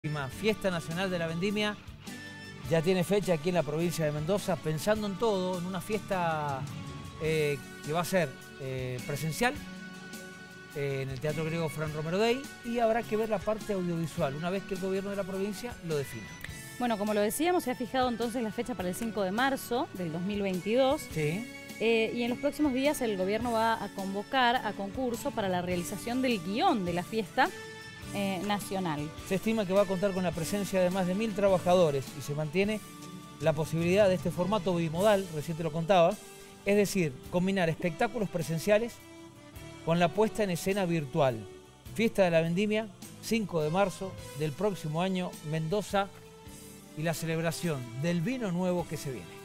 Fiesta Nacional de la Vendimia ya tiene fecha aquí en la provincia de Mendoza, pensando en todo, en una fiesta que va a ser presencial en el Teatro Griego Fran Romero Day, y habrá que ver la parte audiovisual una vez que el gobierno de la provincia lo defina. Bueno, como lo decíamos, se ha fijado entonces la fecha para el 5 de marzo del 2022. Sí. Y en los próximos días el gobierno va a convocar a concurso para la realización del guión de la fiesta nacional. Se estima que va a contar con la presencia de más de 1000 trabajadores y se mantiene la posibilidad de este formato bimodal, recién te lo contaba, es decir, combinar espectáculos presenciales con la puesta en escena virtual. Fiesta de la Vendimia, 5 de marzo del próximo año, Mendoza, y la celebración del vino nuevo que se viene.